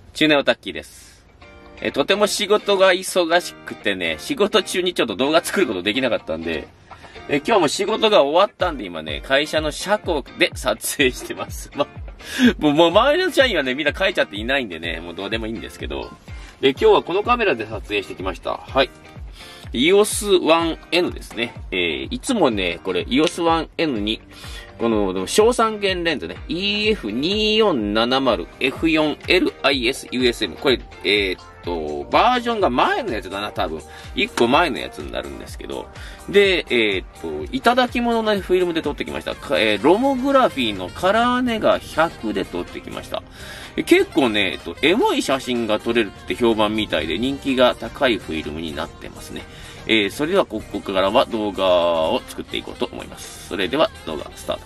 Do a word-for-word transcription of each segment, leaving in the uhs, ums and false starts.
中年オタッキーです。え、とても仕事が忙しくてね、仕事中にちょっと動画作ることできなかったんで、え、今日も仕事が終わったんで今ね、会社の車庫で撮影してます。ま、もう、もう周りの社員はね、みんな帰っちゃっていないんでね、もうどうでもいいんですけど、で、今日はこのカメラで撮影してきました。はい。イーオーエスワンエヌ ですね。えー、いつもね、これ イーオーエスワンエヌ に、この、小三元レンズね、イーエフにーよんななまるエフよんエルアイエスユーエスエム。これ、えー、っと、バージョンが前のやつだな、多分。いっこまえのやつになるんですけど。で、えー、っと、いただき物のフィルムで撮ってきました。えー、ロモグラフィーのカラーネガひゃくで撮ってきました。結構ね、えっと、エモい写真が撮れるって評判みたいで人気が高いフィルムになってますね。えー、それではここからは動画を作っていこうと思います。それでは動画スタート。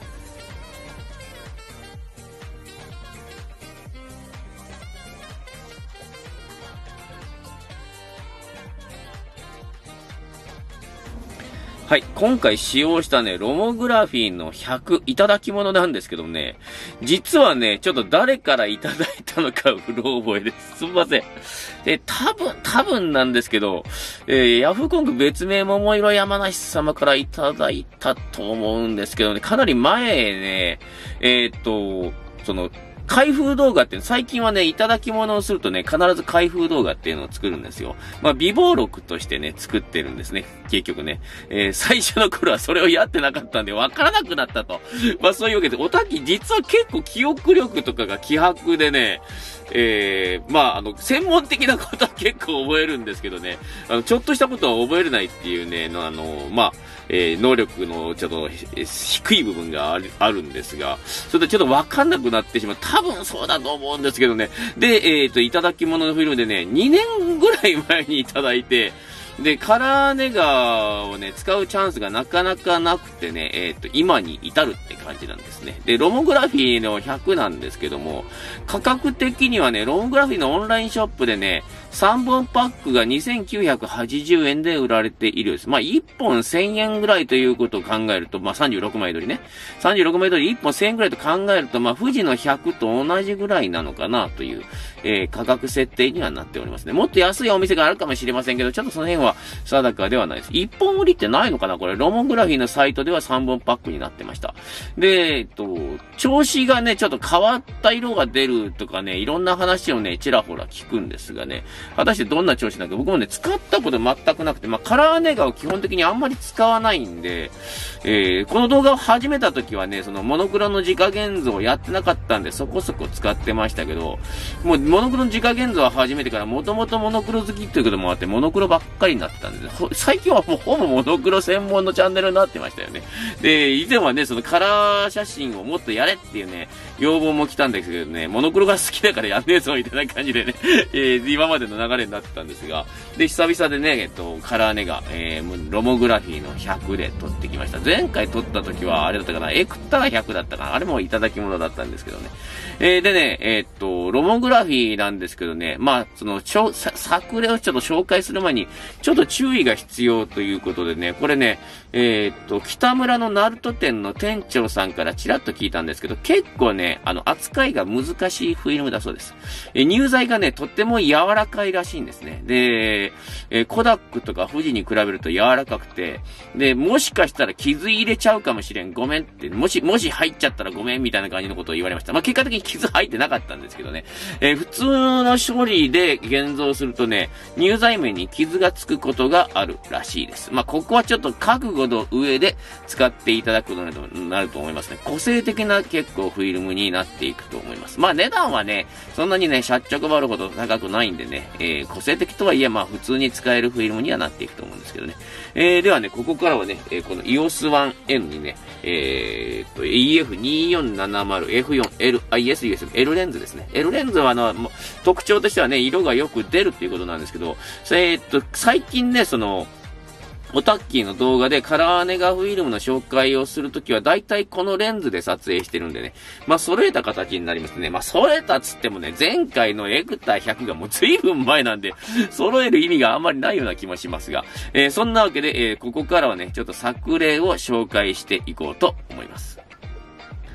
はい。今回使用したね、ロモグラフィーのひゃく、いただき物なんですけどもね、実はね、ちょっと誰からいただいたのかうろ覚えです。すみません。で、多分、多分なんですけど、えー、ヤフーコング別名桃色山梨様からいただいたと思うんですけどね、かなり前ね、えー、っと、その、開封動画って、最近はね、いただき物をするとね、必ず開封動画っていうのを作るんですよ。まあ、備忘録としてね、作ってるんですね。結局ね。えー、最初の頃はそれをやってなかったんで、わからなくなったと。まあ、そういうわけで、おたき実は結構記憶力とかが希薄でね、えー、まあ、あの、専門的なことは結構覚えるんですけどね、あの、ちょっとしたことは覚えれないっていうね、のあの、まあ、えー、能力のちょっと低い部分がある、あるんですが、それでちょっとわかんなくなってしまう。多分そうだと思うんですけどね。で、えっと、いただき物のフィルムでね、にねんぐらい前にいただいて、で、カラーネガーをね、使うチャンスがなかなかなくてね、えっと、今に至るって感じなんですね。で、ロモグラフィーのひゃくなんですけども、価格的にはね、ロモグラフィーのオンラインショップでね、さんぼんパックがにせんきゅうひゃくはちじゅうえんで売られているです。まあ、いっぽんせんえんぐらいということを考えると、まあ、さんじゅうろくまい撮りね。さんじゅうろくまい撮りいっぽんせんえんぐらいと考えると、まあ、富士のひゃくと同じぐらいなのかなという、えー、価格設定にはなっておりますね。もっと安いお店があるかもしれませんけど、ちょっとその辺は定かではないです。いっぽん売りってないのかなこれ、ロモグラフィーのサイトではさんぼんパックになってました。で、えっと、調子がね、ちょっと変わった色が出るとかね、いろんな話をね、ちらほら聞くんですがね、果たしてどんな調子なんか僕もね、使ったこと全くなくて、まあ、カラーネガを基本的にあんまり使わないんで、えー、この動画を始めた時はね、そのモノクロの自家現像をやってなかったんで、そこそこ使ってましたけど、もうモノクロの自家現像を始めてから、もともとモノクロ好きということもあって、モノクロばっかりになってたんで、最近はもうほぼモノクロ専門のチャンネルになってましたよね。で、以前はね、そのカラー写真をもっとやれっていうね、要望も来たんですけどね、モノクロが好きだからやんねえぞみたいな感じでね、えー、今までの流れになってたんですが、で、久々でね、えっと、カラーネガ、えー、ロモグラフィーのひゃくで撮ってきました。前回撮った時はあれだったかな、エクターひゃくだったかな、あれもいただき物だったんですけどね。えー、でね、えー、っと、ロモグラフィーなんですけどね、まあ、その、作例をちょっと紹介する前に、ちょっと注意が必要ということでね、これね、えー、っと、北村のナルト店の店長さんからちらっと聞いたんですけど、結構ね、あの、扱いが難しいフィルムだそうです。えー、入材がね、とっても柔らかいらしいんですね。で、えー、コダックとか富士に比べると柔らかくて、で、もしかしたら傷入れちゃうかもしれん。ごめんって、もし、もし入っちゃったらごめんみたいな感じのことを言われました。まあ、結果的に傷入ってなかったんですけどね。えー、普通の処理で現像するとね、入材面に傷がつくことがあるらしいです。まあ、ここはちょっと覚悟の上で使っていただくことになると思いますね。個性的な結構フィルムになっていくと思います。まあ、値段はね、そんなにね、しゃっちゃくばるほど高くないんでね、えー、個性的とはいえ、まあ、普通に使えるフィルムにはなっていくと思うんですけどね。えー、ではね、ここからはね、えー、この イーオーエスワンエヌ にね、えー、っと、イーエフにーよんななまるエフよんエルアイエスユーエスエム、L レンズですね。L レンズはあの、特徴としてはね、色がよく出るっていうことなんですけど、えー、っと、最近ね、その、オタッキーの動画でカラーネガフィルムの紹介をするときは大体このレンズで撮影してるんでね。まあ揃えた形になりますね。まあ揃えたっつってもね、前回のエクターひゃくがもう随分前なんで、揃える意味があんまりないような気もしますが、えー、そんなわけで、えー、ここからはね、ちょっと作例を紹介していこうと思います。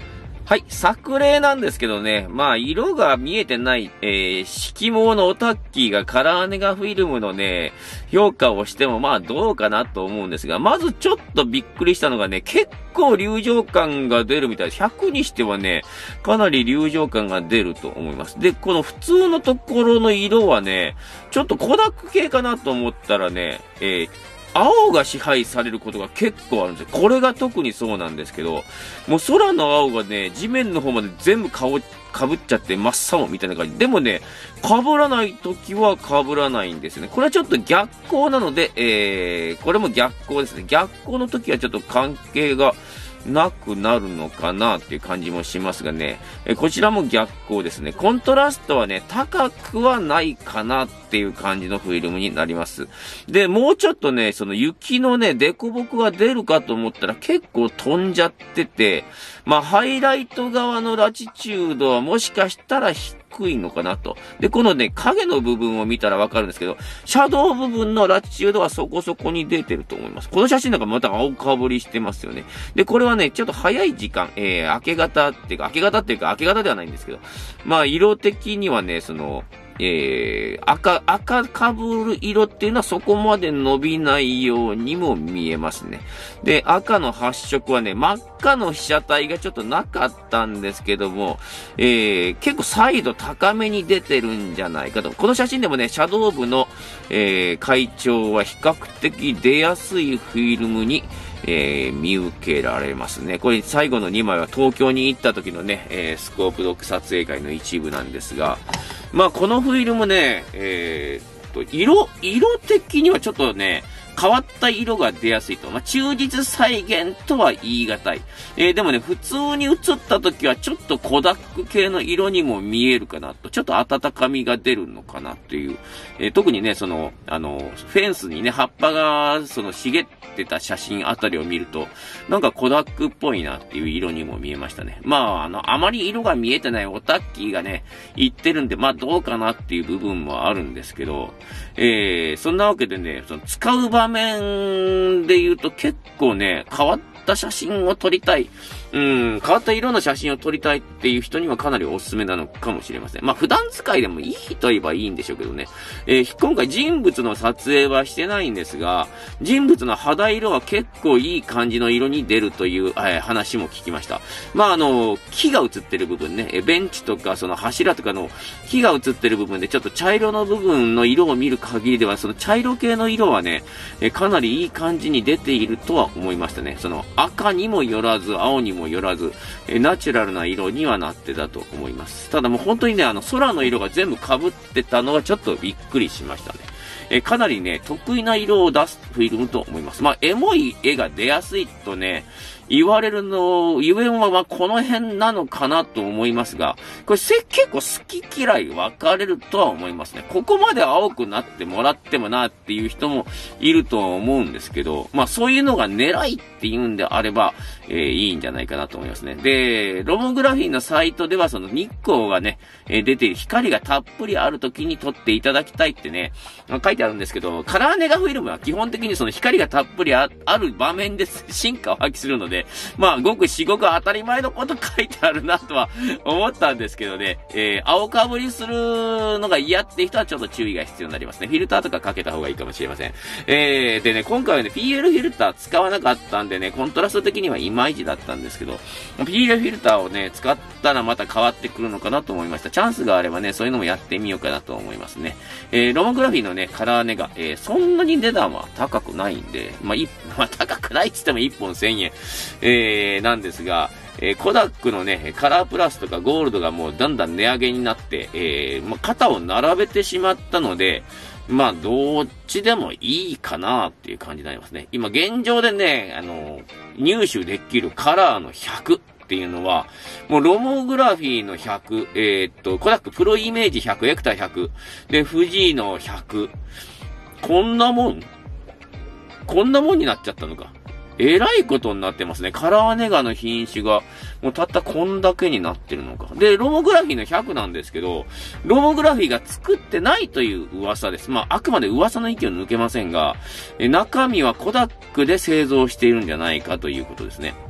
はい、作例なんですけどね、まあ、色が見えてない、えー、色毛のオタッキーがカラーネガフィルムのね、評価をしてもまあどうかなと思うんですが、まずちょっとびっくりしたのがね、結構流浄感が出るみたいです。ひゃくにしてはね、かなり流浄感が出ると思います。で、この普通のところの色はね、ちょっとコダック系かなと思ったらね、えー青が支配されることが結構あるんですよ。これが特にそうなんですけど、もう空の青がね、地面の方まで全部顔、かぶっちゃって真っ青みたいな感じ。でもね、被らない時は被らないんですよね。これはちょっと逆光なので、えー、これも逆光ですね。逆光の時はちょっと関係がなくなるのかなっていう感じもしますがね、えこちらも逆光ですね。コントラストはね、高くはないかなっていう感じのフィルムになります。で、もうちょっとね、その雪のね、凸凹が出るかと思ったら結構飛んじゃってて、まあ、ハイライト側のラチチュードはもしかしたら低いのかなと。で、このね、影の部分を見たらわかるんですけど、シャドウ部分のラチチュードはそこそこに出てると思います。この写真なんかまた青かぶりしてますよね。で、これはね、ちょっと早い時間、えー、明け方っていうか、明け方っていうか、明け方ではないんですけど、まあ、色的にはね、その、えー、赤、赤かぶる色っていうのはそこまで伸びないようにも見えますね。で、赤の発色はね、真っ赤の被写体がちょっとなかったんですけども、えー、結構サイド高めに出てるんじゃないかと。この写真でもね、シャドウ部の、えー、会長は比較的出やすいフィルムに、えー、見受けられますね。これ最後のにまいは東京に行った時のね、えー、スコープドック撮影会の一部なんですが、まあこのフィルムね、えー、っと、色、色的にはちょっとね、変わった色が出やすいと。まあ、忠実再現とは言い難い。えー、でもね、普通に映った時はちょっとコダック系の色にも見えるかなと。ちょっと温かみが出るのかなっていう。えー、特にね、その、あの、フェンスにね、葉っぱが、その、茂ってた写真あたりを見ると、なんかコダックっぽいなっていう色にも見えましたね。まあ、あの、あまり色が見えてないオタッキーがね、言ってるんで、まあ、どうかなっていう部分もあるんですけど、えー、そんなわけでね、その、使う場面で言うと結構ね、変わった写真を撮りたい。うん、変わった色の写真を撮りたいっていう人にはかなりおすすめなのかもしれません。まあ普段使いでもいいと言えばいいんでしょうけどね。えー、今回人物の撮影はしてないんですが、人物の肌色は結構いい感じの色に出るという、えー、話も聞きました。まああの、木が映ってる部分ね、えベンチとかその柱とかの木が映ってる部分でちょっと茶色の部分の色を見る限りでは、その茶色系の色はね、えー、かなりいい感じに出ているとは思いましたね。その赤にもよらず、青にもよらず、えナチュラルな色にはなってたと思います。ただもう本当にね、あの空の色が全部被ってたのはちょっとびっくりしましたね。えかなりね、得意な色を出すフィルムと思います。まあ、エモい絵が出やすいとね、言われるの、ゆえんはまあこの辺なのかなと思いますが、これせ結構好き嫌い分かれるとは思いますね。ここまで青くなってもらってもなっていう人もいるとは思うんですけど、まあそういうのが狙いっていうんであれば、えー、いいんじゃないかなと思いますね。で、ロモグラフィーのサイトではその日光がね、えー、出ている光がたっぷりある時に撮っていただきたいってね、書いてあるんですけど、カラーネガフィルムは基本的にその光がたっぷり あ, ある場面で進化を発揮するので、まあ、ごく至極当たり前のこと書いてあるなとは思ったんですけどね、えー、青かぶりするのが嫌って人はちょっと注意が必要になりますね。フィルターとかかけた方がいいかもしれません。えー、でね、今回はね、ピーエル フィルター使わなかったんでね、コントラスト的にはいまいちだったんですけど、ピーエル フィルターをね、使ったらまた変わってくるのかなと思いました。チャンスがあればね、そういうのもやってみようかなと思いますね。えー、ロモグラフィーのね、カラーネガ、えー、そんなに値段は高くないんで、まあ、い、まあ、高くないって言ってもいっぽんせんえん。えーえー、なんですが、えー、コダックのね、カラープラスとかゴールドがもうだんだん値上げになって、えー、まあ、肩を並べてしまったので、まあ、どっちでもいいかなっていう感じになりますね。今、現状でね、あの、入手できるカラーのひゃくっていうのは、もうロモグラフィーのひゃく、えー、っと、コダックプロイメージひゃく、エクタひゃく、で、富士のひゃく、こんなもんこんなもんになっちゃったのか。えらいことになってますね。カラーネガの品種が、もうたったこんだけになってるのか。で、ロモグラフィーのひゃくなんですけど、ロモグラフィーが作ってないという噂です。まあ、あくまで噂の域を抜けませんが、え中身はコダックで製造しているんじゃないかということですね。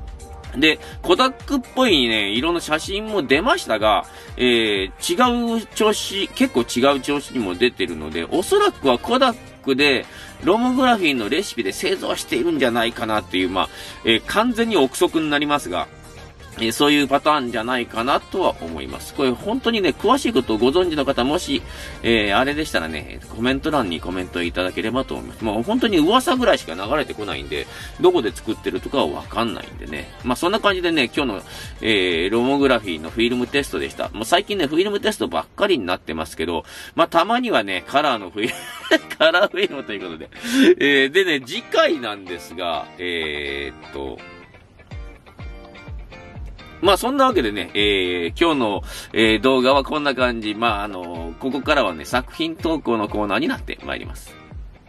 で、コダックっぽいね、色の写真も出ましたが、えー、違う調子、結構違う調子にも出てるので、おそらくはコダックで、ロモグラフィーのレシピで製造しているんじゃないかなっていう、まあ、えー、完全に憶測になりますが、えー、そういうパターンじゃないかなとは思います。これ本当にね、詳しいことをご存知の方、もし、えー、あれでしたらね、コメント欄にコメントいただければと思います。もう本当に噂ぐらいしか流れてこないんで、どこで作ってるとかはわかんないんでね。まあそんな感じでね、今日の、えー、ロモグラフィーのフィルムテストでした。もう最近ね、フィルムテストばっかりになってますけど、まあたまにはね、カラーのフィルム、カラーフィルムということで。えー、でね、次回なんですが、えー、っと、まあそんなわけでね、えー、今日の、えー、動画はこんな感じ。まああのー、ここからはね、作品投稿のコーナーになってまいります。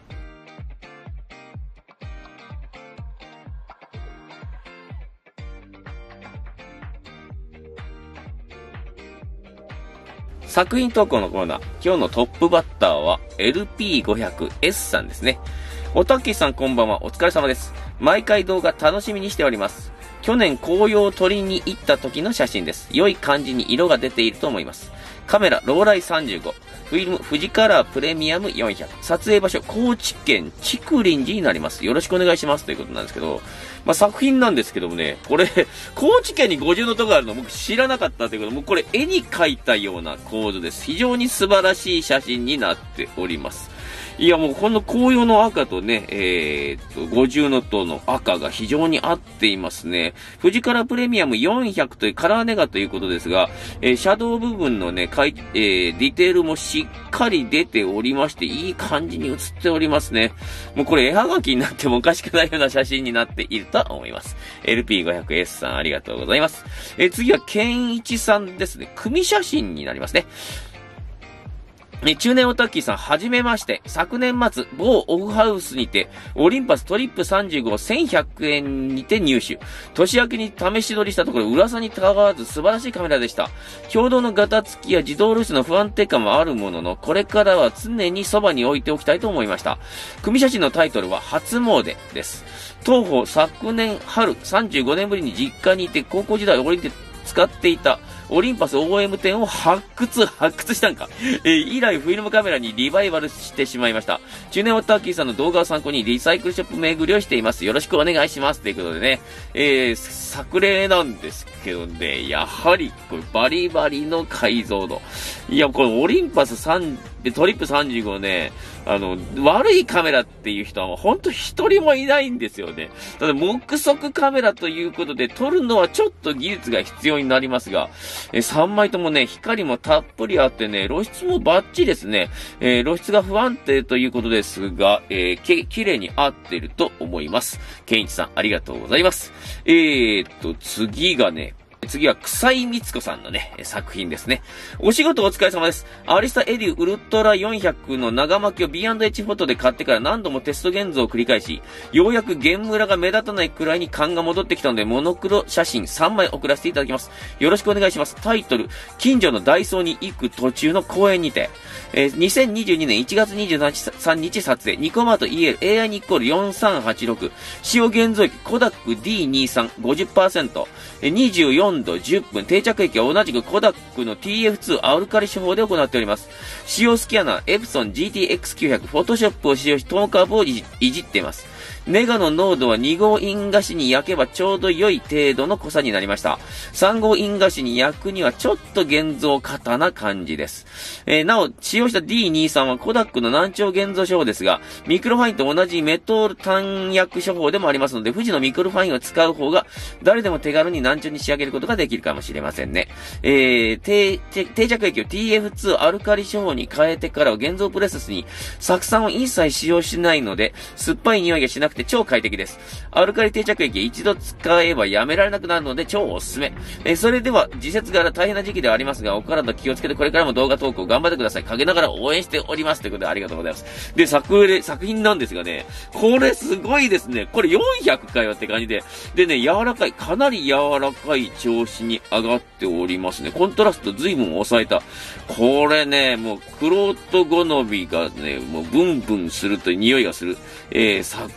作品投稿のコーナー。今日のトップバッターは エルピーごひゃくエス さんですね。おたきさんこんばんは。お疲れ様です。毎回動画楽しみにしております。去年紅葉を撮りに行った時の写真です。良い感じに色が出ていると思います。カメラ、ローライさんじゅうご。フィルム、富士カラープレミアムよんひゃく。撮影場所、高知県竹林寺になります。よろしくお願いします。ということなんですけど、まあ、作品なんですけどもね、これ、高知県に五重の塔があるの僕知らなかったということで、もうこれ絵に描いたような構図です。非常に素晴らしい写真になっております。いやもうこの紅葉の赤とね、えー、っと、五重の塔の赤が非常に合っていますね。富士カラープレミアムよんひゃくというカラーネガということですが、えー、シャドウ部分のね、かい、えー、ディテールもしっかり出ておりまして、いい感じに写っておりますね。もうこれ絵はがきになってもおかしくないような写真になっていると思います。エルピーごひゃくエス さんありがとうございます。えー、次はケンイチさんですね。組写真になりますね。え、中年オタッキーさん、はじめまして。昨年末、某オフハウスにて、オリンパストリップさんじゅうごせんひゃくえんにて入手。年明けに試し撮りしたところ、噂にたがわず素晴らしいカメラでした。共同のガタつきや自動露出の不安定感もあるものの、これからは常にそばに置いておきたいと思いました。組写真のタイトルは、初詣です。当方、昨年春、さんじゅうごねんぶりに実家にいて、高校時代折り使っていた、オリンパス オーエムテン を発掘、発掘したんか。えー、以来フィルムカメラにリバイバルしてしまいました。中年オタッキーさんの動画を参考にリサイクルショップ巡りをしています。よろしくお願いします。ということでね、えー、作例なんですけどね、やはり、これバリバリの解像度。いや、このオリンパスさん、で、トリップさんじゅうごね、あの、悪いカメラっていう人はほんと一人もいないんですよね。ただ、目測カメラということで、撮るのはちょっと技術が必要になりますが、えさんまいともね、光もたっぷりあってね、露出もバッチリですね。えー、露出が不安定ということですが、えー、き、綺麗に合ってると思います。ケンイチさん、ありがとうございます。えーっと、次がね、次は、草井光子さんのね、作品ですね。お仕事お疲れ様です。アリスタエデュウルトラよんひゃくの長巻きを ビーアンドエイチ フォトで買ってから何度もテスト現像を繰り返し、ようやく原ムラが目立たないくらいに感が戻ってきたので、モノクロ写真さんまい送らせていただきます。よろしくお願いします。タイトル、近所のダイソーに行く途中の公園にて、えー、にせんにじゅうにねんいちがつにじゅうさんにち撮影、ニコマート イーエル、エーアイ ニッコールよんさんはちろく、使用現像液、コダック ディーにじゅうさん、ごじゅっパーセント、にじゅうよんどじゅっぷん、定着液は同じくコダックの ティーエフツー アルカリ手法で行っております。使用スキャナー、エプソン ジーティーエックスきゅうひゃく、フォトショップを使用し、トーンカーブをいじ、いじっています。ネガの濃度はに号印画紙に焼けばちょうど良い程度の濃さになりました。さん号印画紙に焼くにはちょっと現像過多な感じです。えー、なお、使用した ディーにじゅうさん はコダックの難聴現像手法ですが、ミクロファインと同じメトール単薬手法でもありますので、富士のミクロファインを使う方が誰でも手軽に難聴に仕上げることができるかもしれませんね。えー、定, 定着液を ティーエフツー アルカリ手法に変えてからは現像プロセスに酢酸を一切使用しないので、酸っぱい匂いがしなくて超快適です。アルカリ定着液一度使えばやめられなくなるので超おすすめ。えー、それでは時節柄大変な時期ではありますが、お体気をつけてこれからも動画投稿頑張ってください。陰ながら応援しております。ということでありがとうございます。で、作例、作品なんですがね、これすごいですね。これよんひゃくかいはって感じで、でね、柔らかい、かなり柔らかい調子に上がっておりますね。コントラスト随分抑えた。これね、もう、クロート好みがね、もうブンブンするという匂いがする。えー、作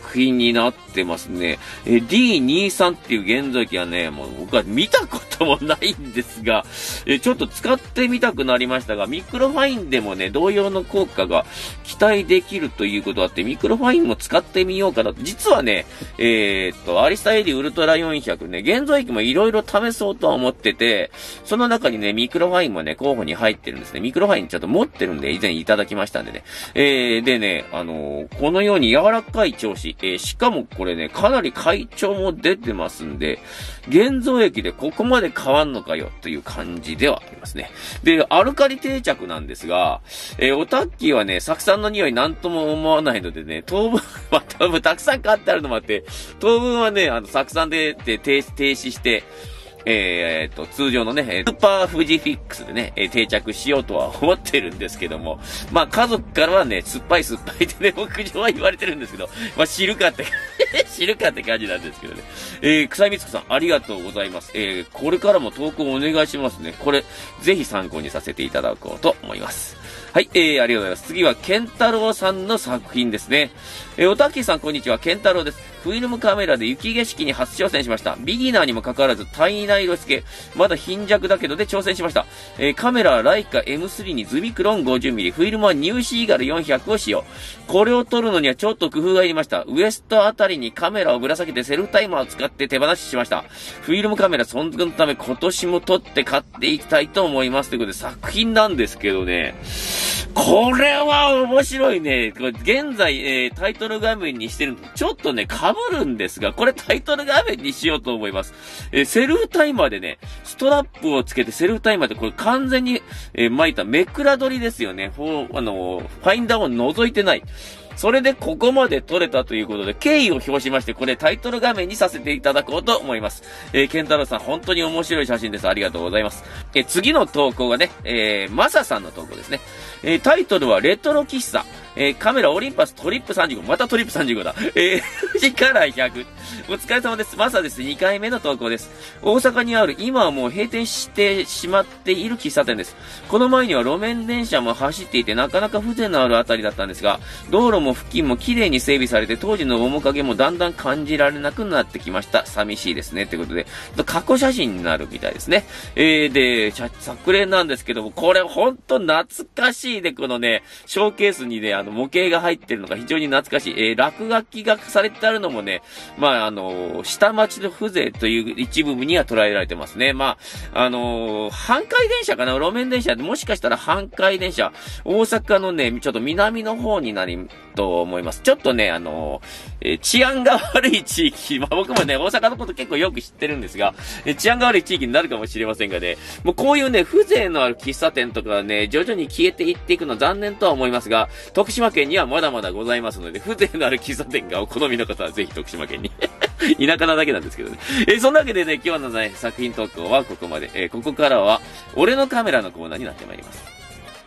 作品になってますね。え、ディーにじゅうさん っていう現像液はね、もう僕は見たこともないんですが、え、ちょっと使ってみたくなりましたが、ミクロファインでもね、同様の効果が期待できるということあって、ミクロファインも使ってみようかな。実はね、えー、っと、アリスタエディウルトラよんひゃくね、現像液もいろいろ試そうとは思ってて、その中にね、ミクロファインもね、候補に入ってるんですね。ミクロファインちょっと持ってるんで、以前いただきましたんでね。えー、でね、あのー、このように柔らかい調子、えー、しかもこれね、かなり快調も出てますんで、現像液でここまで変わんのかよという感じではありますね。で、アルカリ定着なんですが、えー、オタッキーはね、酢酸の匂いなんとも思わないのでね、糖分は多分たくさん買ってあるのもあって、糖分はね、あの、酢酸で停止して、えー、っと、通常のね、スーパーフジフィックスでね、定着しようとは思ってるんですけども、まあ家族からはね、酸っぱい酸っぱいってね、牧場は言われてるんですけど、まあ知るかって、知るかって感じなんですけどね。えー、草井光子さん、ありがとうございます。えー、これからも投稿お願いしますね。これ、ぜひ参考にさせていただこうと思います。はい、えー、ありがとうございます。次は、ケンタロウさんの作品ですね。えー、おたきさん、こんにちは。ケンタロウです。フィルムカメラで雪景色に初挑戦しました。ビギナーにもかかわらず、体内色付け、まだ貧弱だけどで挑戦しました。えー、カメラはライカ エムスリー にズミクロン ごじゅうミリ、フィルムはニューシーガルよんひゃくを使用。これを撮るのにはちょっと工夫がいりました。ウエストあたりにカメラをぶら下げてセルフタイマーを使って手放ししました。フィルムカメラ存続のため今年も撮って買っていきたいと思います。ということで作品なんですけどね。これは面白いね。現在、えー、タイトル画面にしてるのとちょっとね、被るんですが、これタイトル画面にしようと思います。えー、セルフタイマーでね、ストラップをつけてセルフタイマーでこれ完全に、えー、巻いためくら取りですよね。フォー、あのー、ファインダーを覗いてない。それでここまで撮れたということで、敬意を表しまして、これタイトル画面にさせていただこうと思います。えー、ケンタロウさん、本当に面白い写真です。ありがとうございます。えー、次の投稿がね、えー、マサさんの投稿ですね。えー、タイトルはレトロ喫茶。えー、カメラオリンパストリップさんじゅうご。またトリップさんじゅうごだ。えー、富士カラーひゃく。お疲れ様です。マサです。にかいめの投稿です。大阪にある、今はもう閉店してしまっている喫茶店です。この前には路面電車も走っていてなかなか風情のあるあたりだったんですが、道路も付近も綺麗に整備されて当時の面影もだんだん感じられなくなってきました。寂しいですね。ということで、過去写真になるみたいですね。えー、で、昨年なんですけども、これほんと懐かしいで、このね、ショーケースにね、あの模型が入ってるのが非常に懐かしい。えー、落書きがされてあるのもね、まあ、あのー、下町の風情という一部には捉えられてますね。まあ、あのー、阪海電車かな、路面電車で、もしかしたら阪海電車、大阪のね、ちょっと南の方になり、と思います。ちょっとね、あのー、えー、治安が悪い地域、まあ僕もね、大阪のこと結構よく知ってるんですが、えー、治安が悪い地域になるかもしれませんがね、もうこういうね、風情のある喫茶店とかはね、徐々に消えていっていくの残念とは思いますが、徳島県にはまだまだございますので、風情のある喫茶店がお好みの方はぜひ徳島県に。田舎なだけなんですけどね。えー、そんなわけでね、今日のね、作品投稿はここまで。えー、ここからは、俺のカメラのコーナーになってまいります。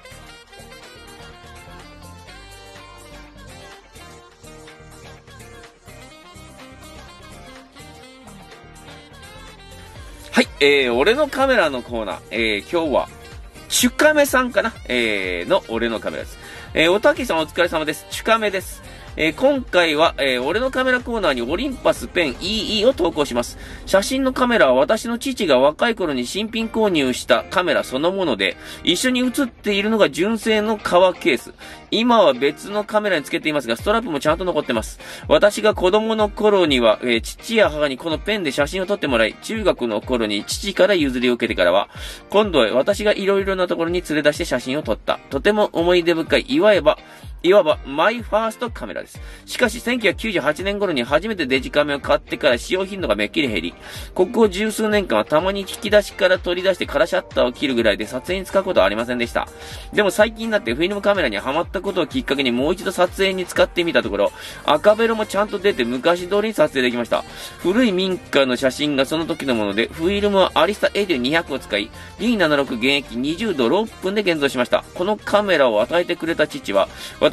はい、えー、俺のカメラのコーナー。えー、今日は、チュカメさんかなえー、の俺のカメラです。えー、おたきさんお疲れ様です。チュカメです。えー、今回は、えー、俺のカメラコーナーにオリンパスペン イーイー を投稿します。写真のカメラは私の父が若い頃に新品購入したカメラそのもので、一緒に写っているのが純正の革ケース。今は別のカメラにつけていますが、ストラップもちゃんと残ってます。私が子供の頃には、えー、父や母にこのペンで写真を撮ってもらい、中学の頃に父から譲りを受けてからは、今度は私がいろいろなところに連れ出して写真を撮った。とても思い出深い、いわば、いわばマイファーストカメラです。しかしせんきゅうひゃくきゅうじゅうはちねん頃に初めてデジカメを買ってから使用頻度がめっきり減り、ここ十数年間はたまに引き出しから取り出してカラーシャッターを切るぐらいで撮影に使うことはありませんでした。でも最近になってフィルムカメラにハマったことをきっかけにもう一度撮影に使ってみたところ、赤ベロもちゃんと出て昔通りに撮影できました。古い民家の写真がその時のもので、フィルムはアリスタエディにひゃくを使い、ディーななじゅうろく 現役にじゅうどろっぷんで現像しました。このカメラを与えてくれた父は、私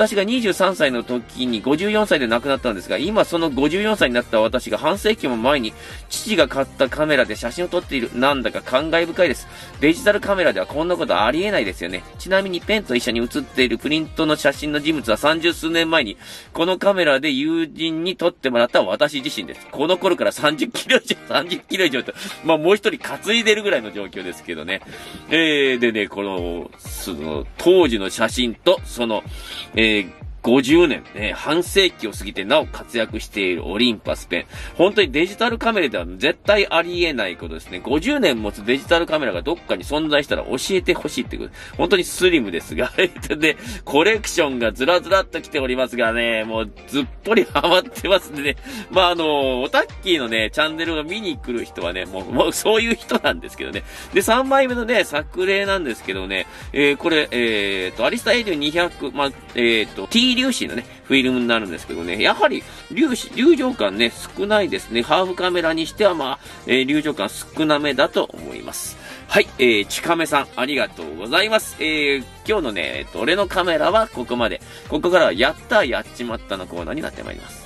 私がにじゅうさんさいの時にごじゅうよんさいで亡くなったんですが、今そのごじゅうよんさいになった私が半世紀も前に父が買ったカメラで写真を撮っている。なんだか感慨深いです。デジタルカメラではこんなことありえないですよね。ちなみにペンと一緒に写っているプリントの写真の人物は三十数年前にこのカメラで友人に撮ってもらった私自身です。この頃からさんじゅっキロ以上、さんじゅっキロ以上と、まあもう一人担いでるぐらいの状況ですけどね。えー、でね、この、その、当時の写真と、その、えー、ごじゅうねん、ね、半世紀を過ぎてなお活躍しているオリンパスペン。本当にデジタルカメラでは絶対ありえないことですね。ごじゅうねん持つデジタルカメラがどっかに存在したら教えてほしいってこと。本当にスリムですが、で、コレクションがずらずらっと来ておりますがね、もうずっぽりハマってますんでね。まあ、あの、オタッキーのね、チャンネルを見に来る人はね、もう、もうそういう人なんですけどね。で、さんまいめのね、作例なんですけどね、えー、これ、えーと、アリスタ エーディーにひゃく、まあ、えーと、T粒子のね、フィルムになるんですけどね、やはり粒子、流浄感ね、少ないですね。ハーフカメラにしては、まあ、えー、流浄感少なめだと思います。はい、えー、ちかめさん、ありがとうございます。えー、今日のね、えっと、俺のカメラはここまで。ここからは、やったーやっちまったのコーナーになってまいります。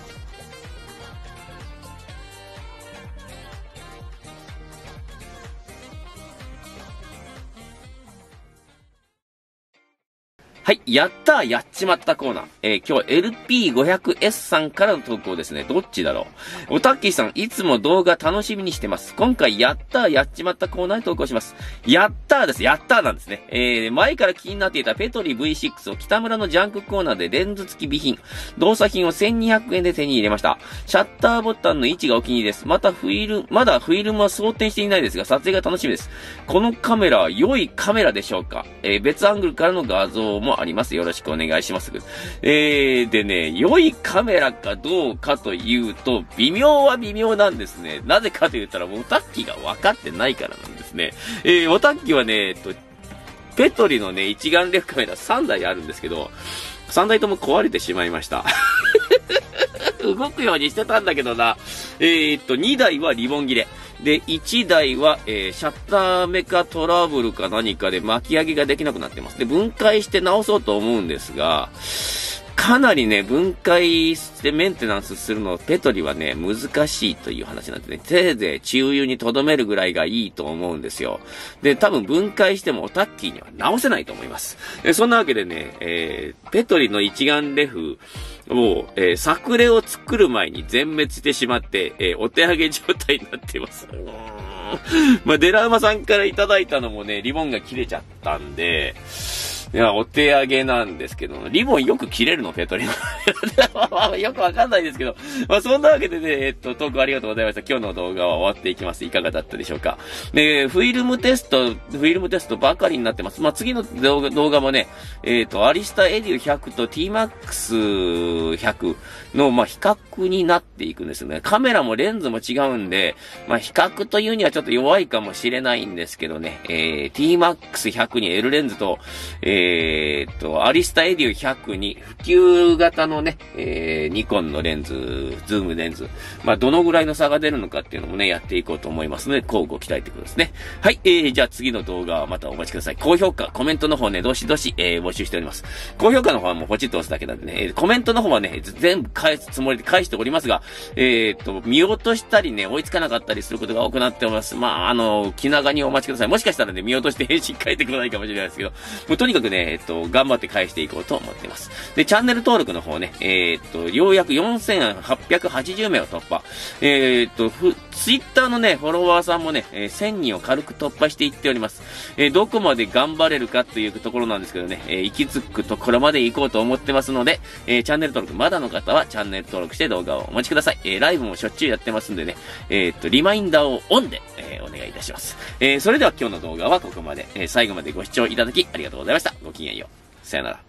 はい。やったーやっちまったコーナー。えー、今日は エルピーごひゃくエス さんからの投稿ですね。どっちだろう。おたっきーさん、いつも動画楽しみにしてます。今回、やったーやっちまったコーナーに投稿します。やったーです。やったーなんですね。えー、前から気になっていたペトリ ブイシックス を北村のジャンクコーナーでレンズ付き備品、動作品をせんにひゃくえんで手に入れました。シャッターボタンの位置がお気に入りです。またフィルム、まだフィルムは装填していないですが、撮影が楽しみです。このカメラは良いカメラでしょうか？えー、別アングルからの画像もあります。よろしくお願いします。えー、でね、良いカメラかどうかというと、微妙は微妙なんですね。なぜかと言ったら、オタッキーが分かってないからなんですね。えー、オタッキーはね、えっと、ペトリのね、一眼レフカメラさんだいあるんですけど、さんだいとも壊れてしまいました。動くようにしてたんだけどな。えー、っと、にだいはリボン切れ。で、いちだいは、えー、シャッターメカトラブルか何かで巻き上げができなくなってます。で、分解して直そうと思うんですが、かなりね、分解してメンテナンスするの、ペトリはね、難しいという話なんでね、せいぜい中油に留めるぐらいがいいと思うんですよ。で、多分分解してもオタッキーには直せないと思います。えそんなわけでね、えー、ペトリの一眼レフを、えー、作例を作る前に全滅してしまって、えー、お手上げ状態になっています。まあ、デラウマさんからいただいたのもね、リボンが切れちゃったんで、いや、お手上げなんですけど、リボンよく切れるのペトリの。よくわかんないですけど。まあ、そんなわけでね、えっと、トークありがとうございました。今日の動画は終わっていきます。いかがだったでしょうか。で、フィルムテスト、フィルムテストばかりになってます。まあ、次の動画、動画もね、えっと、アリスタエディひゃくと ティーマックスひゃく の、まあ、比較になっていくんですね。カメラもレンズも違うんで、まあ、比較というにはちょっと弱いかもしれないんですけどね、えー、ティーマックスひゃく に L レンズと、えーえーっと、アリスタエデュひゃくに普及型のね、えー、ニコンのレンズ、ズームレンズ。まあ、どのぐらいの差が出るのかっていうのもね、やっていこうと思いますので、交互期待ってことですね。はい、えー、じゃあ次の動画はまたお待ちください。高評価、コメントの方ね、どしどし、えー、募集しております。高評価の方はもうポチッと押すだけなんでね、えー、コメントの方はね、全部返すつもりで返しておりますが、えーっと、見落としたりね、追いつかなかったりすることが多くなっております。まあ、あの、気長にお待ちください。もしかしたらね、見落として返信書いてくれないかもしれないですけど、もうとにかくね、えっと、頑張って返していこうと思っています。で、チャンネル登録の方ね、えー、っと、ようやくよんせんはっぴゃくはちじゅうめいを突破。えー、っと、ツイッターのね、フォロワーさんもね、えー、せんにんを軽く突破していっております。えー、どこまで頑張れるかというところなんですけどね、えー、行き着くところまで行こうと思ってますので、えー、チャンネル登録まだの方はチャンネル登録して動画をお待ちください。えー、ライブもしょっちゅうやってますんでね、えー、っと、リマインダーをオンで、えー、お願いいたします。えー、それでは今日の動画はここまで。えー、最後までご視聴いただきありがとうございました。ごきげんよう。さよなら。